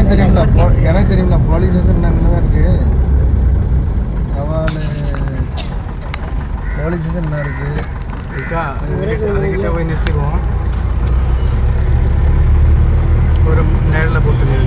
எனக்கு தெரியும்ல police station தான் இருக்கு. சவால் போலீஸ் ஸ்டேஷன் தான் இருக்கு. அதுக்கிட்ட போய் நிறுத்திடுவோம். ஒரு நேரில் போட்டு